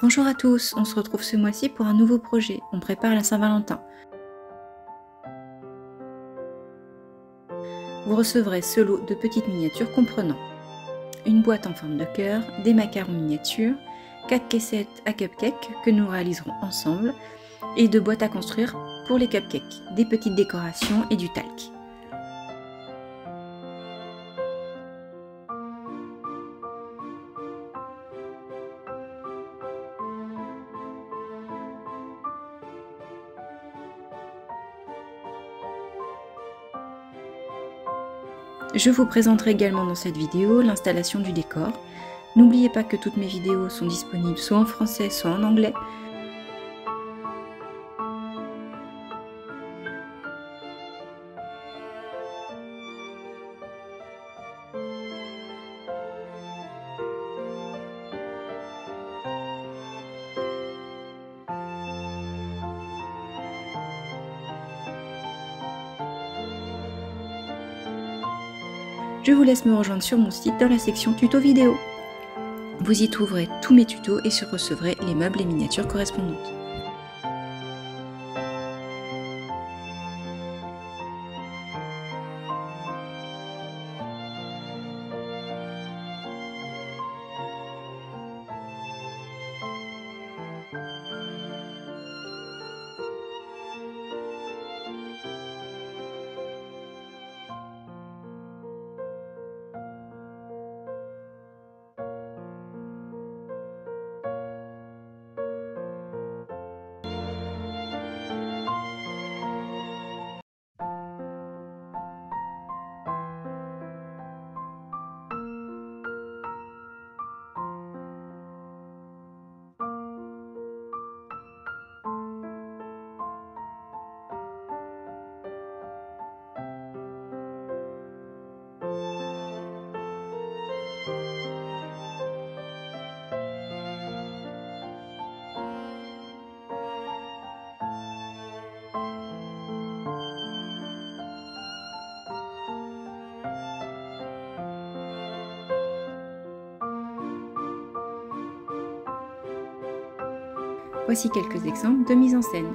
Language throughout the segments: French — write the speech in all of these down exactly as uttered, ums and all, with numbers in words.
Bonjour à tous, on se retrouve ce mois-ci pour un nouveau projet. On prépare la Saint-Valentin. Vous recevrez ce lot de petites miniatures comprenant une boîte en forme de cœur, des macarons miniatures, quatre caissettes à cupcakes que nous réaliserons ensemble et deux boîtes à construire pour les cupcakes, des petites décorations et du talc. Je vous présenterai également dans cette vidéo l'installation du décor. N'oubliez pas que toutes mes vidéos sont disponibles soit en français, soit en anglais. Je vous laisse me rejoindre sur mon site dans la section tuto vidéo. Vous y trouverez tous mes tutos et y recevrez les meubles et miniatures correspondantes. Voici quelques exemples de mise en scène.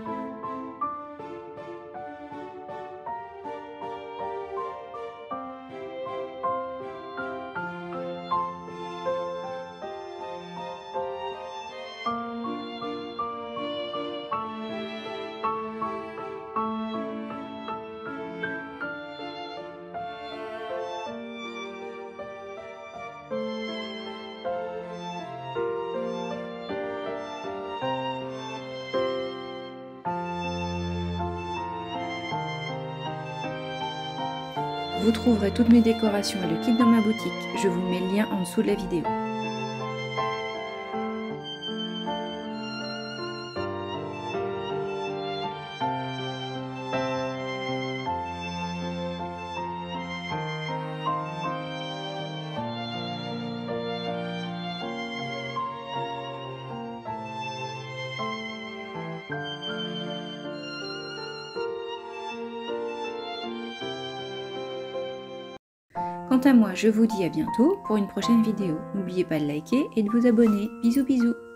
Vous trouverez toutes mes décorations et le kit dans ma boutique. Je vous mets le lien en dessous de la vidéo. Quant à moi, je vous dis à bientôt pour une prochaine vidéo. N'oubliez pas de liker et de vous abonner. Bisous bisous.